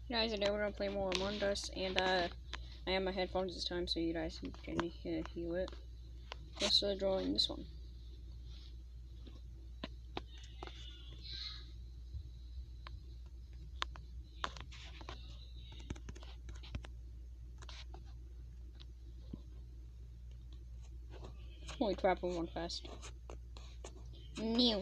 Guys, today we're gonna play more Among Us, and I have my headphones this time so you guys can hear it. Let's join this one. Holy crap, we went fast. New.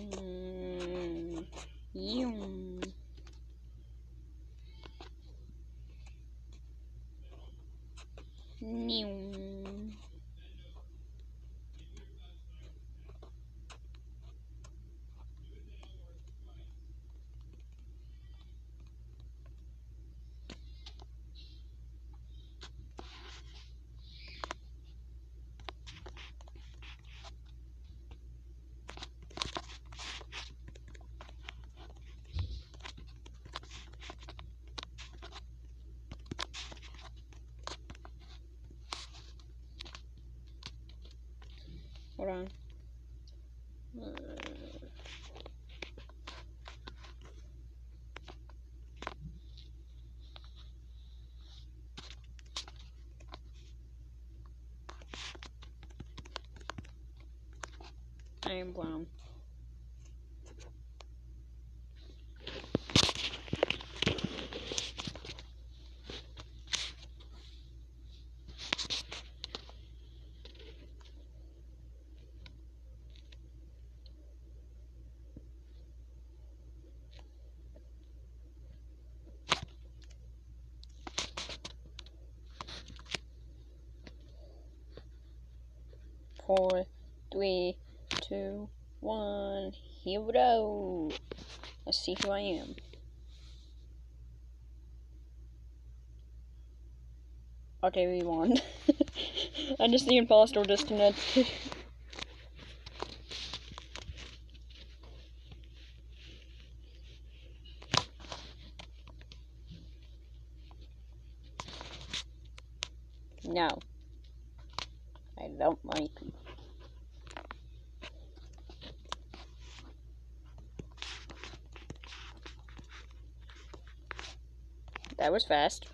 Hold on. I am brown. Four, three, two, one. Here we go. Let's see who I am. Okay, we won. I just the imposter disconnected. No. I don't like you. That was fast.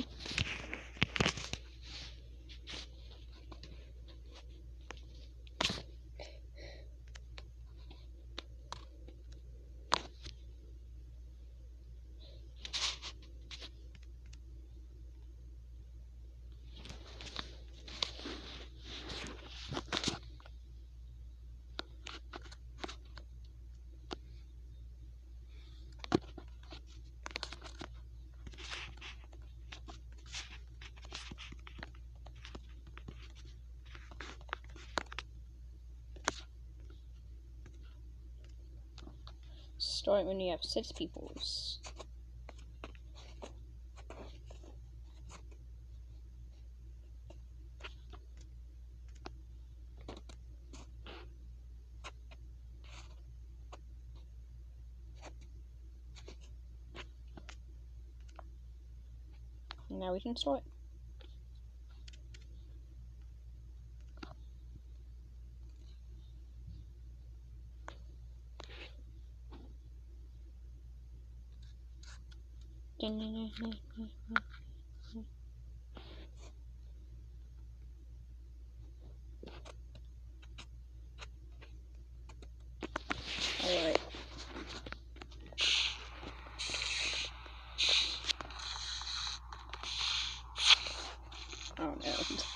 Start when you have 6 peoples. Now we can start. Alright. Oh no.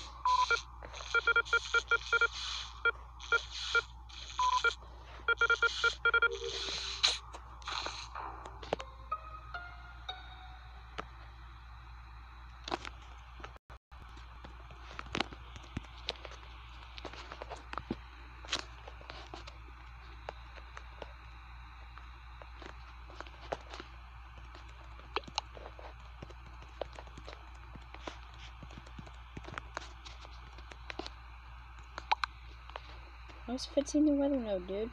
How's fixing the weather node, dude?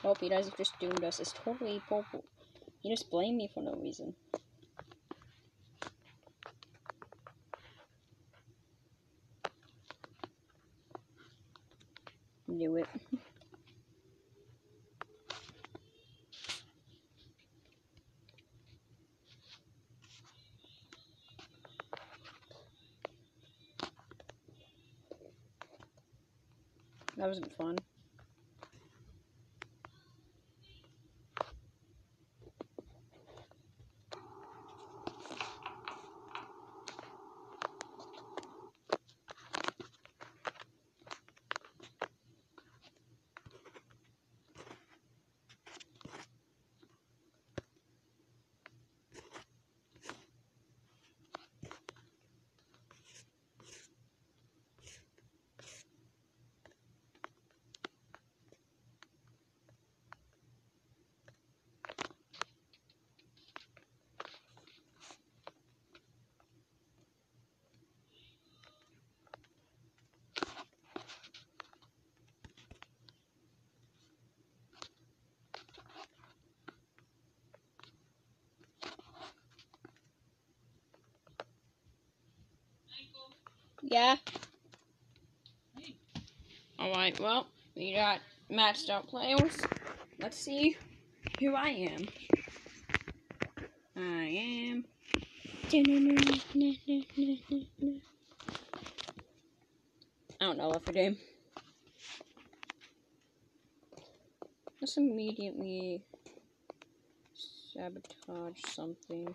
hope you guys have just doomed us. It's totally purple. You just blame me for no reason. Knew it. That wasn't fun. Yeah. Alright, well, we got matched out players. Let's see who I am. I am. I don't know if game. Let's immediately sabotage something.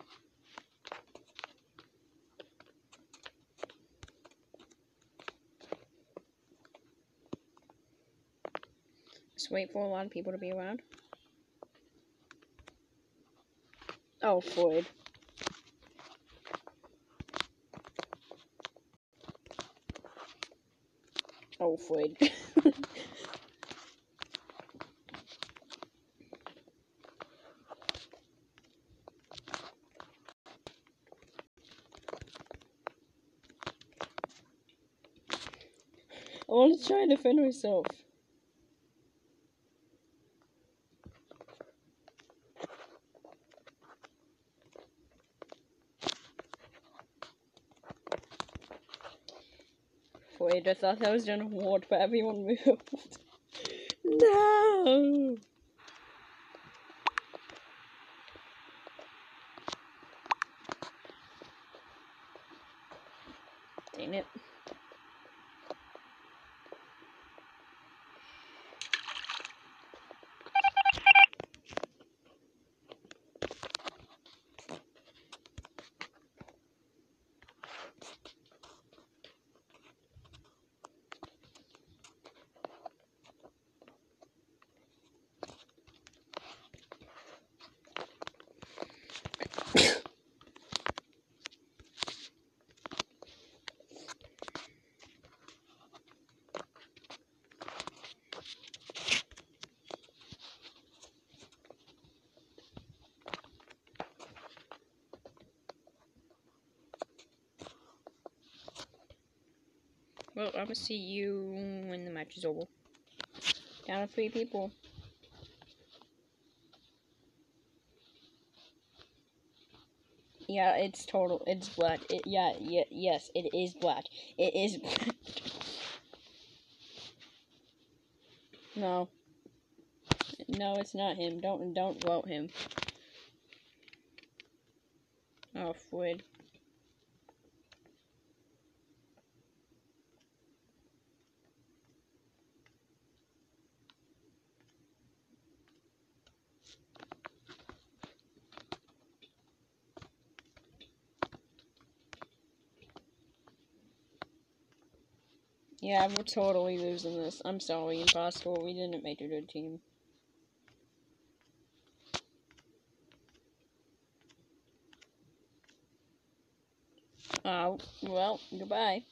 Just wait for a lot of people to be around. Oh, Floyd. Oh, Floyd. I want to try and defend myself. Wait, I thought I was doing a ward, but everyone moved. No! Dang it. Well, I'm gonna see you when the match is over. Down to 3 people. Yeah, it's total. It's black. Yes, it is black. It is black. No. No, it's not him. Don't vote him. Oh, Floyd. Yeah, we're totally losing this. I'm sorry, Impossible. We didn't make a good team. Well, goodbye.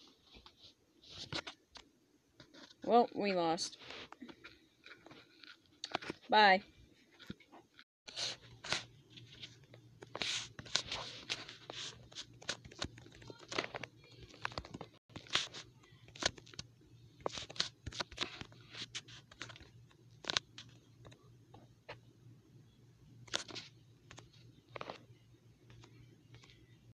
Well, we lost. Bye.